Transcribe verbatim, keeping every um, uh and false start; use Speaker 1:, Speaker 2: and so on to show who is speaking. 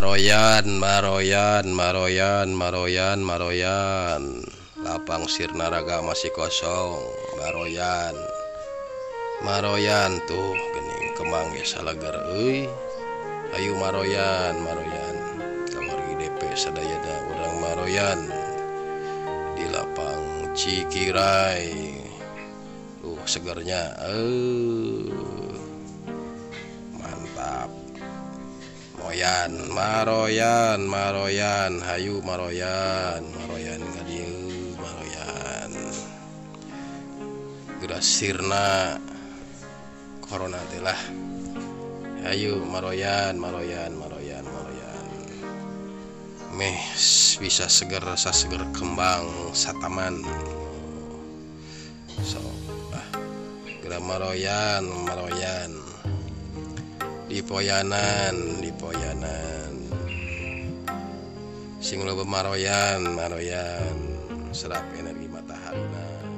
Speaker 1: Maroyan, Maroyan, Maroyan, Maroyan, Maroyan. Lapang sirna raga masih kosong. Maroyan, Maroyan tuh gening kemang ge salagar euy. Ayu Maroyan, Maroyan. Kamargi D P sadayana urang Maroyan di lapang Cikirai. Uh segernya. Eh. Mantap. Moyan, Maroyan, Maroyan, hayu Maroyan, Maroyan ka dieu, Maroyan. Geura sirna corona teh lah. Hayu Maroyan, Maroyan, Maroyan, Maroyan. Meh bisa seger rasa seger kembang sataman. So, ah. Geura Maroyan, Maroyan. Di poyanan, di poyanan. Sing loba Maroyan, Maroyan. Serap energi matahari.